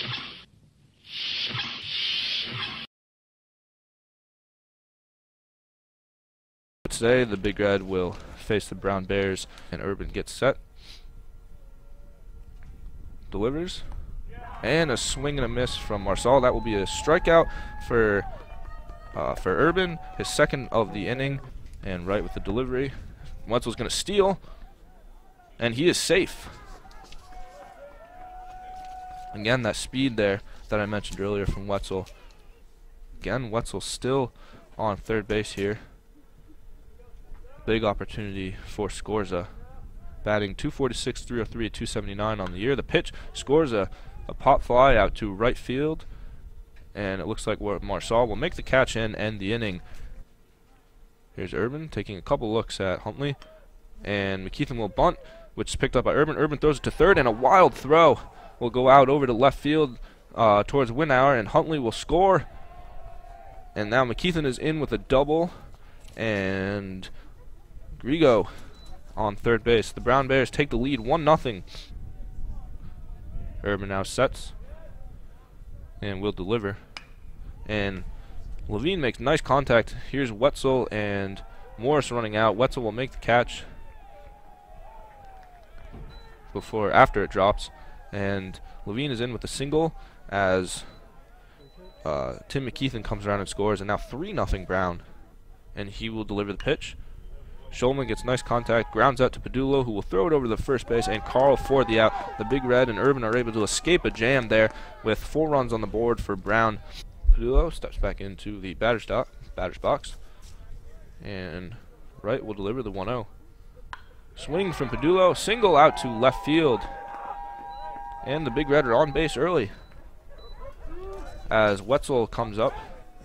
Today, the Big Red will face the Brown Bears, and Urban gets set. Delivers. And a swing and a miss from Marcel. That will be a strikeout for Urban, his second of the inning. And right with the delivery. Wetzel's going to steal. And he is safe. Again, that speed there that I mentioned earlier from Wetzel. Again, Wetzel still on third base here. Big opportunity for Scorza. Batting 246, 303, 279 on the year. The pitch, Scorza, a pop fly out to right field. And it looks like Marcel will make the catch and end the inning. Here's Urban taking a couple looks at Huntley. And McKeithen will bunt, which is picked up by Urban. Urban throws it to third, and a wild throw will go out over to left field towards Winauer, and Huntley will score. And now McKeithen is in with a double. And Grigo on third base. The Brown Bears take the lead 1-0. Urban now sets and will deliver. And Levine makes nice contact. Here's Wetzel and Morris running out. Wetzel will make the catch after it drops. And Levine is in with a single as Tim McKeithen comes around and scores. And now 3-0 Brown. And he will deliver the pitch. Schulman gets nice contact, grounds out to Padullo, who will throw it over to the first base, and Carl for the out. The Big Red and Urban are able to escape a jam there with 4 runs on the board for Brown. Padullo steps back into the batter's box, and Wright will deliver the 1-0. Swing from Padullo, single out to left field, and the Big Red are on base early as Wetzel comes up.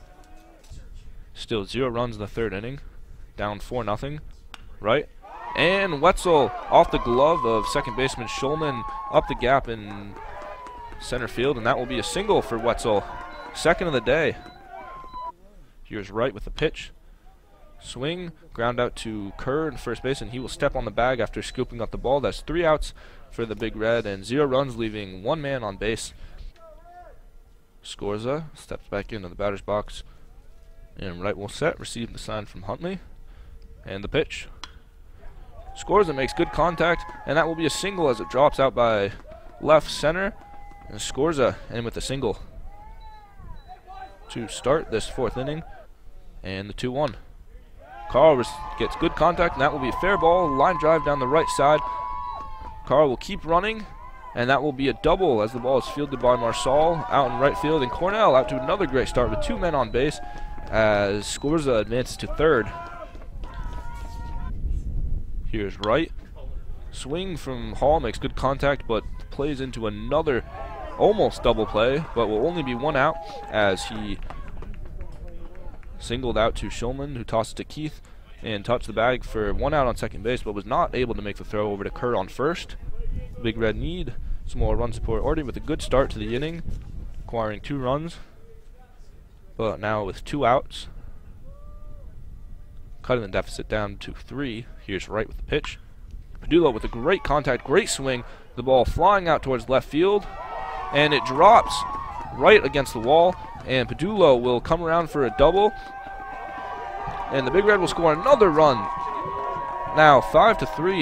Still 0 runs in the third inning, down 4-0. Right, and Wetzel off the glove of second baseman Schulman up the gap in center field, and that will be a single for Wetzel, second of the day. Here's Wright with the pitch. Swing, ground out to Kerr in first base, and he will step on the bag after scooping up the ball. That's 3 outs for the Big Red and 0 runs, leaving 1 man on base. Scorza steps back into the batter's box, and Wright will set, receive the sign from Huntley, and the pitch. Scorza makes good contact, and that will be a single as it drops out by left center. And Scorza in with a single to start this 4th inning, and the 2-1. Carl gets good contact, and that will be a fair ball, line drive down the right side. Carl will keep running, and that will be a double as the ball is fielded by Marcel out in right field, and Cornell out to another great start with 2 men on base as Scorza advances to third. Here's Wright. Swing from Hall makes good contact, but plays into another almost double play, but will only be 1 out as he singled out to Schulman, who tosses to Keith and touched the bag for 1 out on second base, but was not able to make the throw over to Kerr on first. Big Red need some more run support already with a good start to the inning, acquiring 2 runs, but now with 2 outs, cutting the deficit down to 3. Here's Wright with the pitch. Padullo with a great contact, great swing. The ball flying out towards left field, and it drops right against the wall. And Padullo will come around for a double, and the Big Red will score another run. Now 5-3.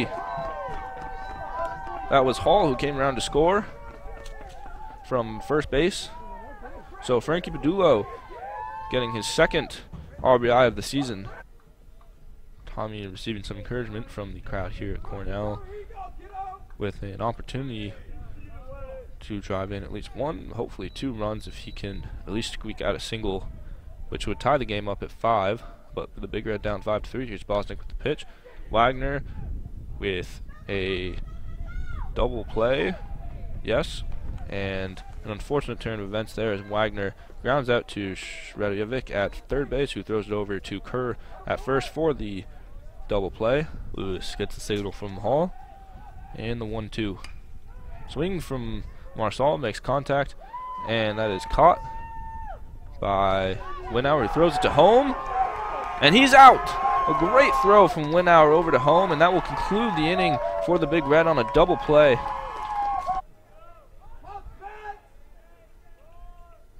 That was Hall who came around to score from first base. So Frankie Padullo getting his 2nd RBI of the season. Tommy receiving some encouragement from the crowd here at Cornell with an opportunity to drive in at least 1, hopefully 2 runs if he can at least squeak out a single, which would tie the game up at 5. But the Big Red down 5-3. Here's Bosnick with the pitch. Wagner with a double play, yes, and an unfortunate turn of events there as Wagner grounds out to Shredojevic at third base, who throws it over to Kerr at first for the double play. Lewis gets the signal from Hall, and the 1-2. Swing from Marcel makes contact, and that is caught by Winauer. He throws it to home, and he's out. A great throw from Winauer over to home, and that will conclude the inning for the Big Red on a double play.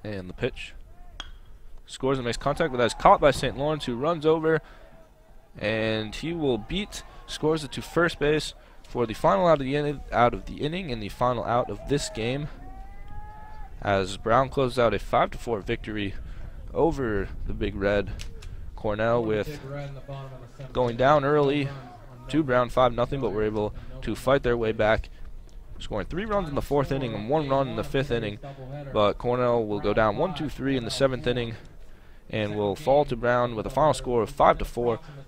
And the pitch. Scores and makes contact, but that is caught by St. Lawrence, who runs over. And he will beat, scores it to first base for the final out of the inning and the final out of this game, as Brown closes out a 5-4 victory over the Big Red. Cornell with going down early to Brown 5-0, but were able to fight their way back, scoring 3 runs in the 4th inning and 1 run in the 5th inning. But Cornell will go down 1-2-3 in the 7th inning and will fall to Brown with a final score of 5-4.